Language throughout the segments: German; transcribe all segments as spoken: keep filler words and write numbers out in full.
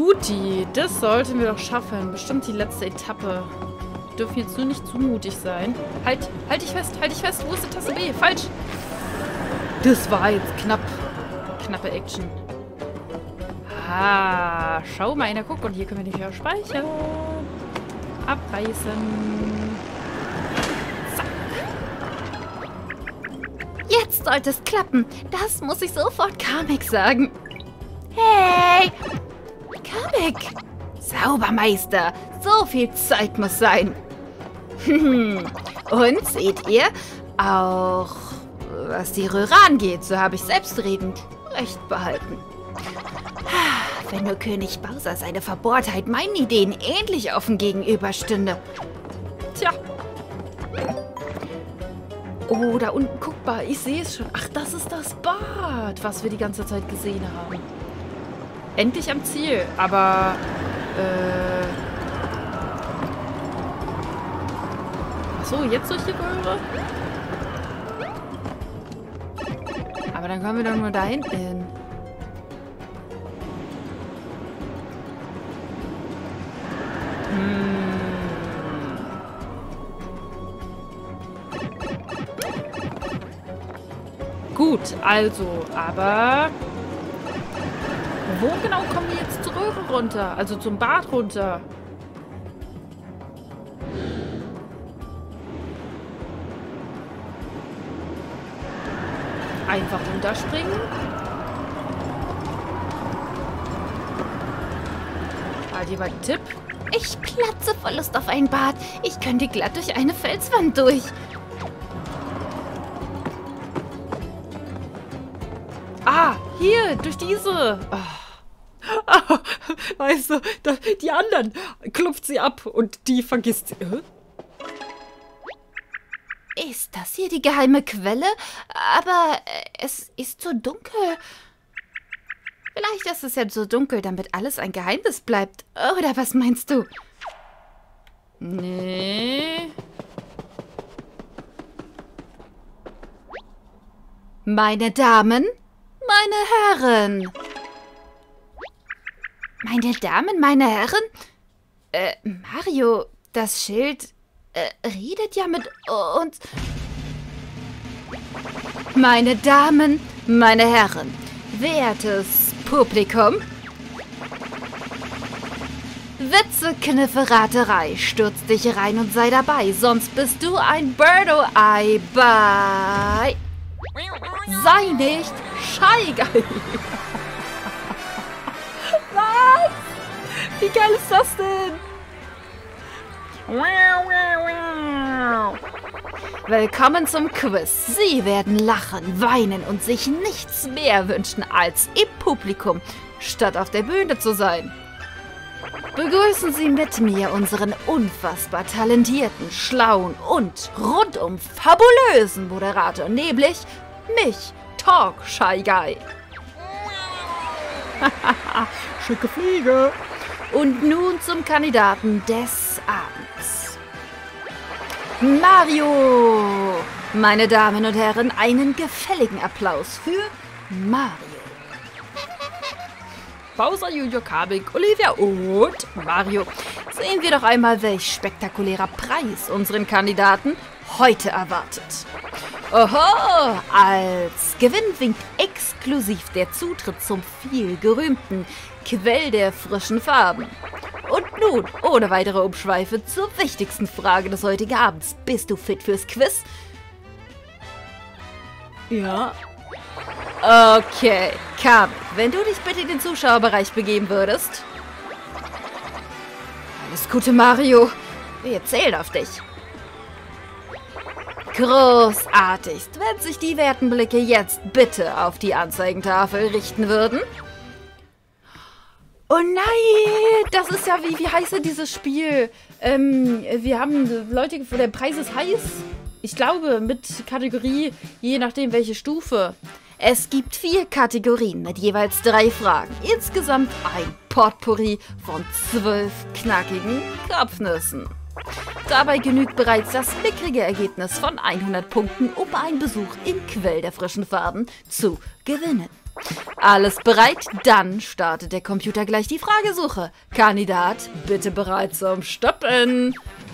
Guti, das sollten wir doch schaffen. Bestimmt die letzte Etappe. Wir dürfen jetzt nur nicht zu mutig sein. Halt, halt dich fest, halt dich fest. Wo ist die Taste B? Falsch. Das war jetzt knapp. Knappe Action. Ah, schau mal einer, guck. Und hier können wir nicht mehr speichern. Abreißen. Zack. Jetzt sollte es klappen. Das muss ich sofort Kamek sagen. Hey! Kamek! Saubermeister! So viel Zeit muss sein. Und seht ihr, auch was die Röhre angeht, so habe ich selbstredend Recht behalten. Wenn nur König Bowser seine Verbohrtheit meinen Ideen ähnlich offen gegenüberstünde. Tja. Oh, da unten, guck mal, ich sehe es schon. Ach, das ist das Bad, was wir die ganze Zeit gesehen haben. Endlich am Ziel, aber... Äh... Achso, jetzt durch die Röhre? Aber dann kommen wir doch nur da hinten hin. Hm. Gut, also, aber... Wo genau kommen wir jetzt zur Röhre runter? Also zum Bad runter? Einfach runterspringen. Halt hier mal einen Tipp. Ich platze vor Lust auf ein Bad. Ich könnte glatt durch eine Felswand durch. Ah, hier, durch diese. Oh. Ah, weißt du, da, die anderen klopft sie ab und die vergisst sie. Äh? Ist das hier die geheime Quelle? Aber es ist so dunkel. Vielleicht ist es ja so dunkel, damit alles ein Geheimnis bleibt. Oder was meinst du? Nee. Meine Damen, meine Herren. Meine Damen, meine Herren? Äh, Mario, das Schild äh, redet ja mit uns. Meine Damen, meine Herren, wertes Publikum. Witze, Kniffe, Raterei, stürz dich rein und sei dabei, sonst bist du ein Birdo-Ei bei... Sei nicht Shy Guy. Was? Wie geil ist das denn? Willkommen zum Quiz. Sie werden lachen, weinen und sich nichts mehr wünschen, als im Publikum, statt auf der Bühne zu sein. Begrüßen Sie mit mir unseren unfassbar talentierten, schlauen und rundum fabulösen Moderator, nämlich mich, Talk Shy Guy. Schicke Fliege. Und nun zum Kandidaten des Abends. Mario! Meine Damen und Herren, einen gefälligen Applaus für Mario. Bowser, Junior, Kamek, Olivia und Mario. Sehen wir doch einmal, welch spektakulärer Preis unseren Kandidaten heute erwartet. Oho! Als Gewinn winkt exklusiv der Zutritt zum vielgerühmten Quell der frischen Farben. Und nun, ohne weitere Umschweife, zur wichtigsten Frage des heutigen Abends. Bist du fit fürs Quiz? Ja. Okay, Kamek, wenn du dich bitte in den Zuschauerbereich begeben würdest. Alles Gute, Mario. Wir zählen auf dich. Großartigst, wenn sich die werten Blicke jetzt bitte auf die Anzeigentafel richten würden. Oh nein, das ist ja, wie, wie heißt denn dieses Spiel? Ähm, wir haben Leute, der Preis ist heiß. Ich glaube, mit Kategorie, je nachdem welche Stufe. Es gibt vier Kategorien mit jeweils drei Fragen. Insgesamt ein Potpourri von zwölf knackigen Kopfnüssen. Dabei genügt bereits das mickrige Ergebnis von hundert Punkten, um einen Besuch im Quell der frischen Farben zu gewinnen. Alles bereit? Dann startet der Computer gleich die Fragesuche. Kandidat, bitte bereit zum Stoppen.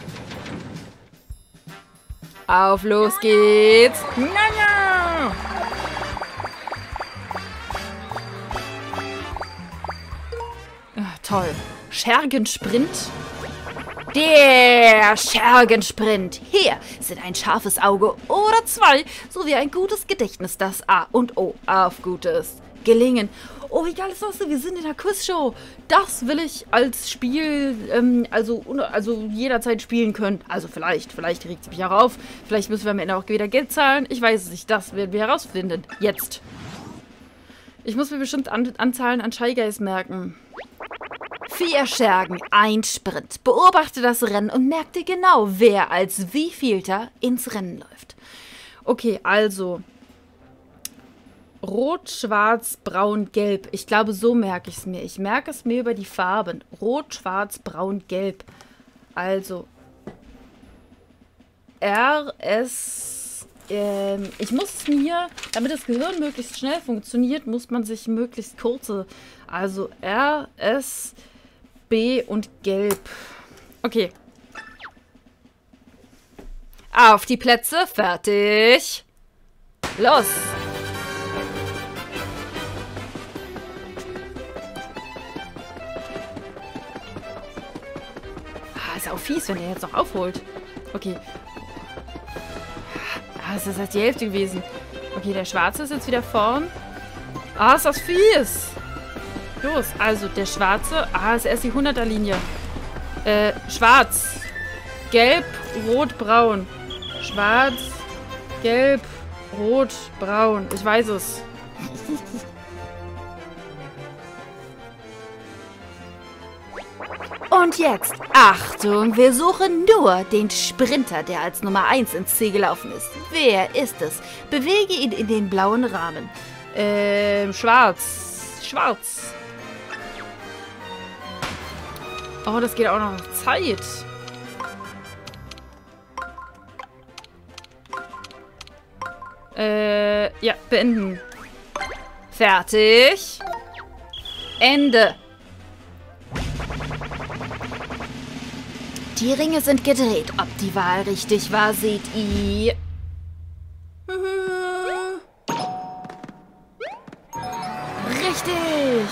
Auf, los geht's. Naja. Ah, toll. Schergensprint. Der Schergensprint. Hier sind ein scharfes Auge oder zwei, sowie ein gutes Gedächtnis, das A und O auf gutes Gelingen. Oh, wie geil ist das denn? Wir sind in der Quizshow. Das will ich als Spiel, ähm, also, also jederzeit spielen können. Also vielleicht, vielleicht regt es mich auch auf. Vielleicht müssen wir am Ende auch wieder Geld zahlen. Ich weiß es nicht. Das werden wir herausfinden. Jetzt. Ich muss mir bestimmt an Anzahlen an Shy Guys merken. Vier Schergen, ein Sprint. Beobachte das Rennen und merk dir genau, wer als wievielter ins Rennen läuft. Okay, also Rot, Schwarz, Braun, Gelb. Ich glaube, so merke ich es mir. Ich merke es mir über die Farben. Rot, Schwarz, Braun, Gelb. Also R, S, ähm, ich muss mir, damit das Gehirn möglichst schnell funktioniert, muss man sich möglichst kurze, also R, S, B und Gelb. Okay. Auf die Plätze, fertig. Los. Ah, ist auch fies, wenn er jetzt noch aufholt. Okay. Ah, ist das halt die Hälfte gewesen. Okay, der Schwarze ist jetzt wieder vorn. Ah, ist das fies. Los, also der Schwarze. Ah, ist erst die hunderter-Linie. Äh, Schwarz. Gelb, Rot, Braun. Schwarz, Gelb, Rot, Braun. Ich weiß es. Und jetzt, Achtung, wir suchen nur den Sprinter, der als Nummer eins ins Ziel gelaufen ist. Wer ist es? Bewege ihn in den blauen Rahmen. Ähm, Schwarz. Schwarz. Oh, das geht auch noch auf Zeit. Äh, ja, beenden. Fertig. Ende. Die Ringe sind gedreht. Ob die Wahl richtig war, seht ihr. Richtig.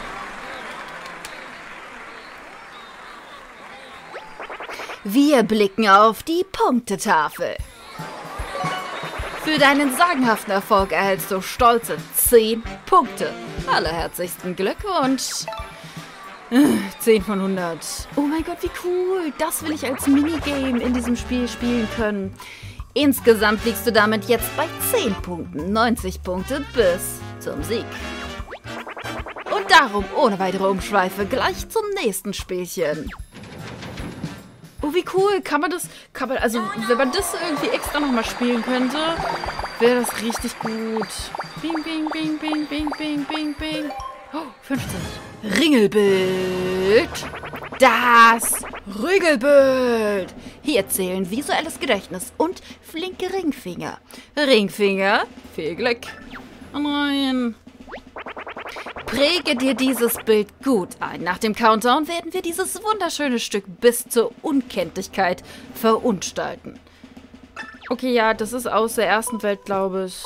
Wir blicken auf die Punktetafel. Für deinen sagenhaften Erfolg erhältst du stolze zehn Punkte. Allerherzlichsten Glückwunsch. zehn von hundert. Oh mein Gott, wie cool. Das will ich als Minigame in diesem Spiel spielen können. Insgesamt liegst du damit jetzt bei zehn Punkten. neunzig Punkte bis zum Sieg. Und darum, ohne weitere Umschweife, gleich zum nächsten Spielchen. Oh, wie cool. Kann man das, kann man, also wenn man das irgendwie extra nochmal spielen könnte, wäre das richtig gut. Bing, bing, bing, bing, bing, bing, bing, bing. Oh, fünfzig. Ringelbild. Das Rügelbild. Hier zählen visuelles Gedächtnis und flinke Ringfinger. Ringfinger, viel Glück. Oh nein. Präge dir dieses Bild gut ein. Nach dem Countdown werden wir dieses wunderschöne Stück bis zur Unkenntlichkeit verunstalten. Okay, ja, das ist aus der ersten Welt, glaube ich.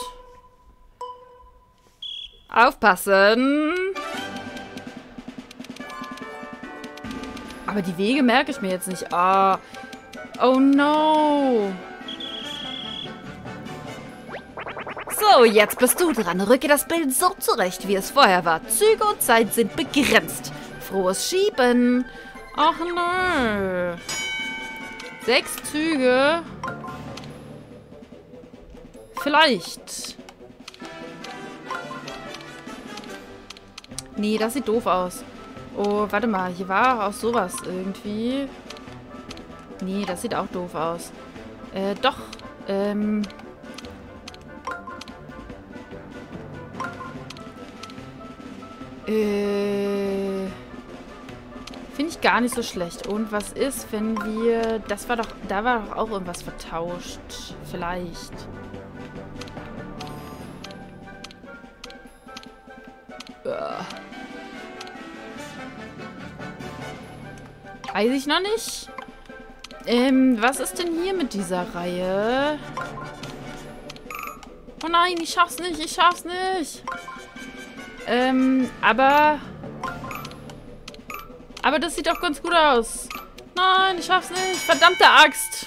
Aufpassen. Aber die Wege merke ich mir jetzt nicht. Ah. Oh no. So, jetzt bist du dran. Rücke das Bild so zurecht, wie es vorher war. Züge und Zeit sind begrenzt. Frohes Schieben. Ach nö. Sechs Züge. Vielleicht. Nee, das sieht doof aus. Oh, warte mal. Hier war auch sowas irgendwie. Nee, das sieht auch doof aus. Äh, doch. Ähm... Äh, finde ich gar nicht so schlecht. Und was ist, wenn wir... Das war doch... Da war doch auch irgendwas vertauscht. Vielleicht. Weiß ich noch nicht. Ähm, was ist denn hier mit dieser Reihe? Oh nein, ich schaff's nicht, ich schaff's nicht. Ähm, aber... Aber das sieht doch ganz gut aus. Nein, ich schaff's nicht. Verdammte Axt.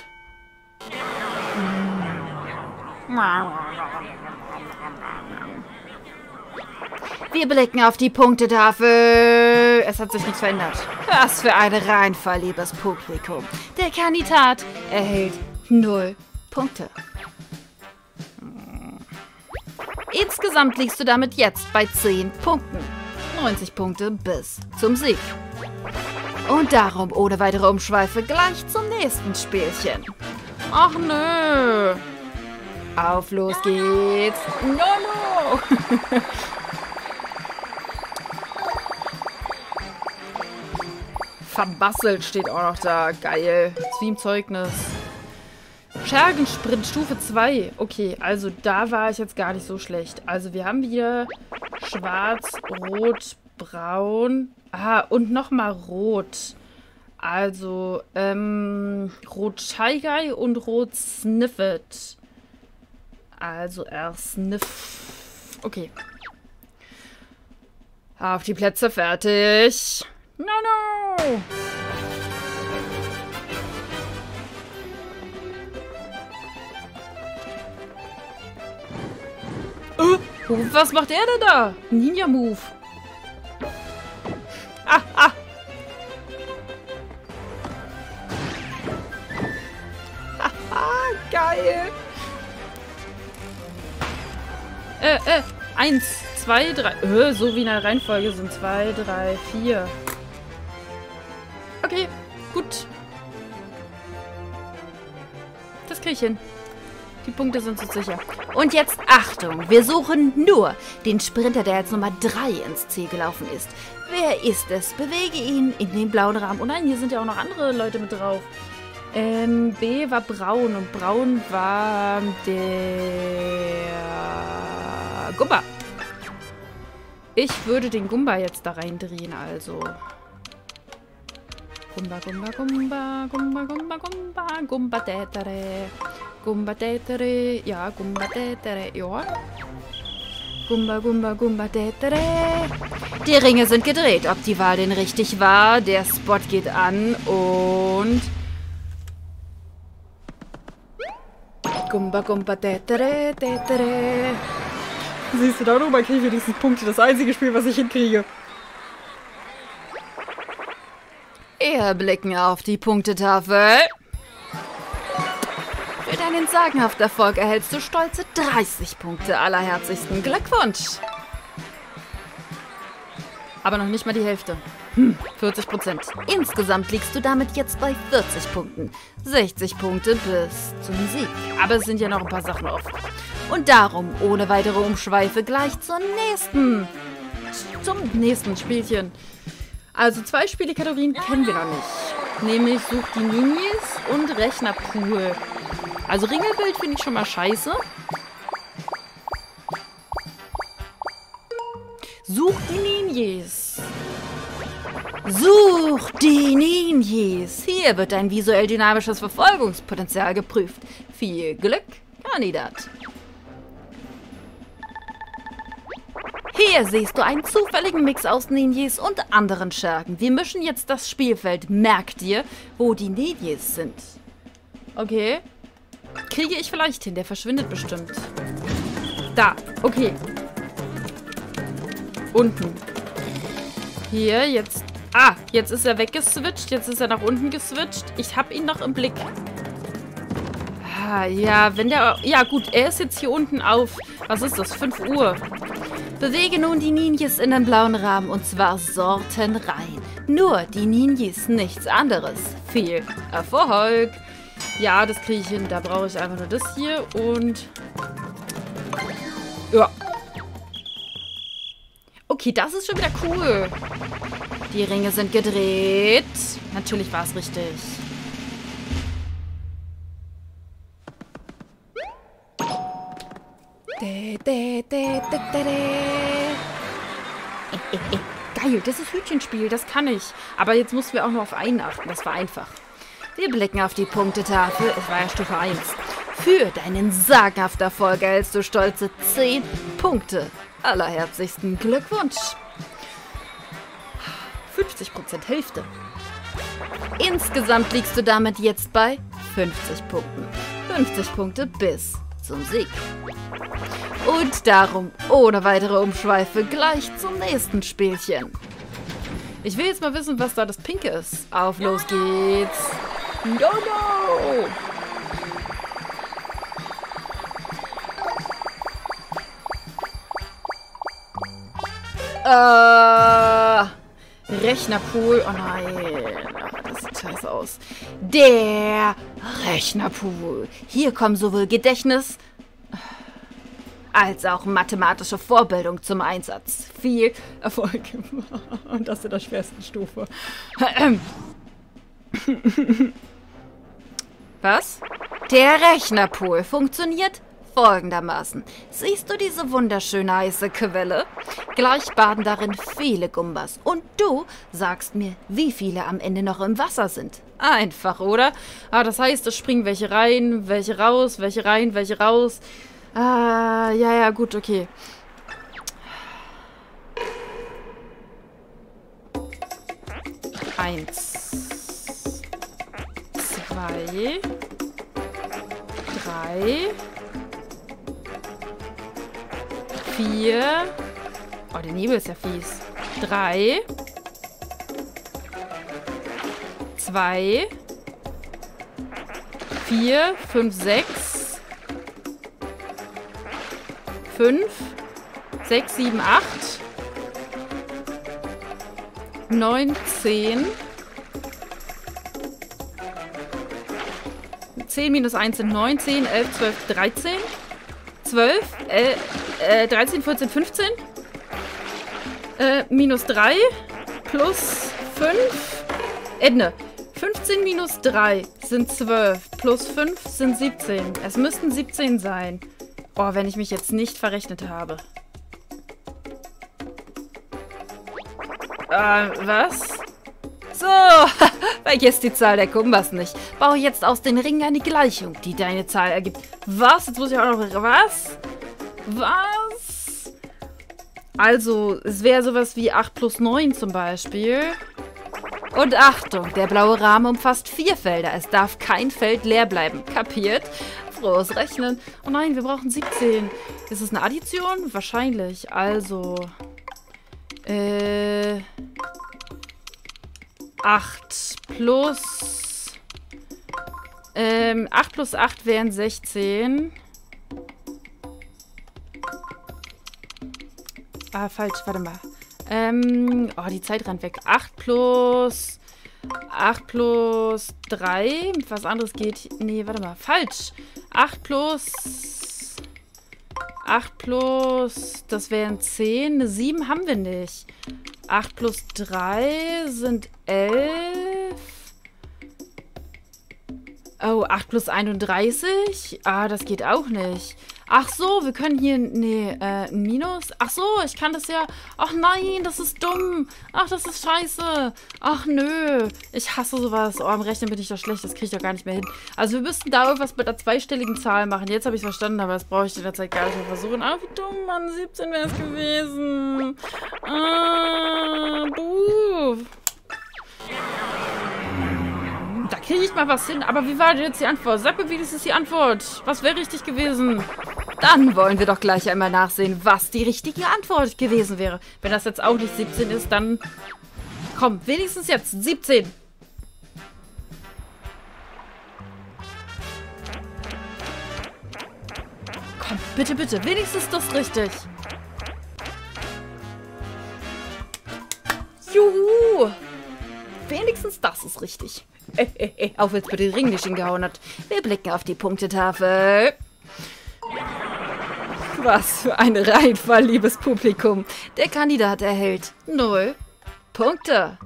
Wir blicken auf die Punktetafel. Es hat sich nichts verändert. Was für ein Reinfall, liebes Publikum. Der Kandidat erhält null Punkte. Insgesamt liegst du damit jetzt bei zehn Punkten. neunzig Punkte bis zum Sieg. Und darum ohne weitere Umschweife gleich zum nächsten Spielchen. Ach nö. Auf los geht's. No, no. Verbasselt steht auch noch da. Geil. Das ist wie im Zeugnis. Schergensprint Stufe zwei. Okay, also da war ich jetzt gar nicht so schlecht. Also wir haben hier schwarz, rot, braun. Ah, und nochmal rot. Also, ähm, rot Shy Guy und rot Sniffet. Also erst Sniff. Okay. Auf die Plätze, fertig. No, no. Uh, was macht er denn da? Ninja-Move. Ah, ah. Haha, geil. Äh, äh, eins, zwei, drei. Äh, so wie in der Reihenfolge sind zwei, drei, vier. Okay, gut. Das krieg ich hin. Die Punkte sind so sicher. Und jetzt Achtung, wir suchen nur den Sprinter, der als Nummer drei ins Ziel gelaufen ist. Wer ist es? Bewege ihn in den blauen Rahmen. Oh nein, hier sind ja auch noch andere Leute mit drauf. Ähm, B war braun und braun war der Gumba. Ich würde den Gumba jetzt da reindrehen, also. Gumba, Gumba, Gumba, Gumba, Gumba, Gumba, Gumba, Tätere. Gumba, Tätere, ja, Gumba, Tätere, ja. Gumba, Gumba, Gumba, Tätere. Die Ringe sind gedreht, ob die Wahl denn richtig war. Der Spot geht an und... Gumba, Gumba, Tätere, Tätere. Siehst du, darüber kriege ich wenigstens Punkte. Das einzige Spiel, was ich hinkriege. Wir blicken auf die Punktetafel. Für deinen sagenhaften Erfolg erhältst du stolze dreißig Punkte. Allerherzigsten Glückwunsch. Aber noch nicht mal die Hälfte. Hm, vierzig Prozent. Insgesamt liegst du damit jetzt bei vierzig Punkten. sechzig Punkte bis zum Sieg. Aber es sind ja noch ein paar Sachen offen. Und darum, ohne weitere Umschweife, gleich zur nächsten. Zum nächsten Spielchen. Also zwei Spielekategorien kennen wir noch nicht. Nämlich Such die Ninjas und Rechnerpool. Also Ringelbild finde ich schon mal scheiße. Such die Ninjas. Such die Ninjas. Hier wird dein visuell dynamisches Verfolgungspotenzial geprüft. Viel Glück, Kandidat. Hier siehst du einen zufälligen Mix aus Ninjas und anderen Schergen. Wir mischen jetzt das Spielfeld. Merk dir, wo die Ninjas sind. Okay. Kriege ich vielleicht hin. Der verschwindet bestimmt. Da. Okay. Unten. Hier, jetzt. Ah, jetzt ist er weggeswitcht. Jetzt ist er nach unten geswitcht. Ich habe ihn noch im Blick. Ah, ja, wenn der... Ja, gut, er ist jetzt hier unten auf... Was ist das? fünf Uhr. Bewege nun die Ninjas in den blauen Rahmen und zwar sortenrein. Nur die Ninjas, nichts anderes. Viel Erfolg. Ja, das kriege ich hin. Da brauche ich einfach nur das hier und... Ja. Okay, das ist schon wieder cool. Die Ringe sind gedreht. Natürlich war es richtig. äh, äh. Geil, das ist Hütchenspiel, das kann ich. Aber jetzt mussten wir auch noch auf einen achten, das war einfach. Wir blicken auf die Punktetafel. Es war ja Stufe eins. Für deinen sagenhaften Erfolg erhältst du stolze zehn Punkte. Allerherzlichsten Glückwunsch. fünfzig Prozent Hälfte. Insgesamt liegst du damit jetzt bei fünfzig Punkten. fünfzig Punkte bis zum Sieg. Und darum, ohne weitere Umschweife, gleich zum nächsten Spielchen. Ich will jetzt mal wissen, was da das Pinke ist. Auf, los geht's. No, no! Äh, Rechnerpool. Oh nein. Das sieht scheiße aus. Der Rechnerpool. Hier kommen sowohl Gedächtnis als auch mathematische Vorbildung zum Einsatz. Viel Erfolg. Und das in der schwersten Stufe. Was? Der Rechnerpool funktioniert folgendermaßen. Siehst du diese wunderschöne heiße Quelle? Gleich baden darin viele Gumbas. Und du sagst mir, wie viele am Ende noch im Wasser sind. Einfach, oder? Ah, das heißt, es springen welche rein, welche raus, welche rein, welche raus. Ah, ja, ja, gut, okay. Eins. Zwei. Drei. Vier. Oh, der Nebel ist ja fies. Drei. Zwei. Vier, fünf, sechs. Fünf. Sechs, sieben, acht. Neun, zehn. Zehn minus eins sind neun, zehn, elf, zwölf, dreizehn. zwölf, äh, äh, dreizehn, vierzehn, fünfzehn. Äh, minus drei. Plus fünf. Ende. fünfzehn minus drei sind zwölf. Plus fünf sind siebzehn. Es müssten siebzehn sein. Oh, wenn ich mich jetzt nicht verrechnet habe. Äh, was? So, vergiss die Zahl der Gumbas nicht. Baue jetzt aus den Ringen eine Gleichung, die deine Zahl ergibt. Was? Jetzt muss ich auch noch... Was? Was? Also, es wäre sowas wie acht plus neun zum Beispiel. Und Achtung, der blaue Rahmen umfasst vier Felder. Es darf kein Feld leer bleiben. Kapiert? Frohes Rechnen. Oh nein, wir brauchen siebzehn. Ist es eine Addition? Wahrscheinlich. Also... Äh... acht plus... Ähm, acht plus acht wären sechzehn. Ah, falsch, warte mal. Ähm, oh, die Zeit rennt weg. acht plus... acht plus drei. Was anderes geht... Nee, warte mal. Falsch. acht plus... acht plus... Das wären zehn. Eine sieben haben wir nicht. acht plus drei sind elf. Oh, acht plus einunddreißig? Ah, das geht auch nicht. Ach so, wir können hier... Nee, äh, Minus? Ach so, ich kann das ja... Ach nein, das ist dumm. Ach, das ist scheiße. Ach nö. Ich hasse sowas. Oh, am Rechnen bin ich doch schlecht. Das kriege ich doch gar nicht mehr hin. Also wir müssten da irgendwas mit einer zweistelligen Zahl machen. Jetzt habe ich es verstanden, aber das brauche ich in der Zeit gar nicht mehr versuchen. Ah, wie dumm, Mann. siebzehn wäre es gewesen. Ah, buh. Da kriege ich mal was hin. Aber wie war denn jetzt die Antwort? Sag mir, wie ist die Antwort? Was wäre richtig gewesen? Dann wollen wir doch gleich einmal nachsehen, was die richtige Antwort gewesen wäre. Wenn das jetzt auch nicht siebzehn ist, dann... Komm, wenigstens jetzt. siebzehn. Komm, bitte, bitte. Wenigstens das richtig. Juhu. Wenigstens das ist richtig. Auch wenn es bei den Ring nicht hingehauen hat. Wir blicken auf die Punktetafel. Was für ein Reinfall, liebes Publikum. Der Kandidat erhält null Punkte.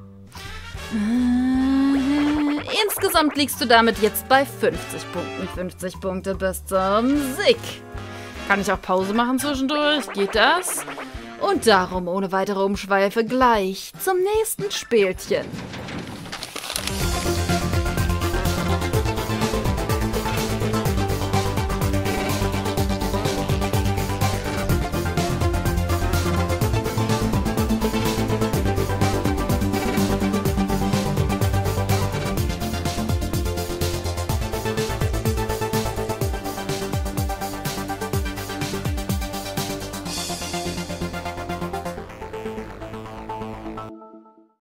Insgesamt liegst du damit jetzt bei fünfzig Punkten. fünfzig Punkte bis zum Sieg. Kann ich auch Pause machen zwischendurch? Geht das? Und darum ohne weitere Umschweife gleich zum nächsten Spielchen.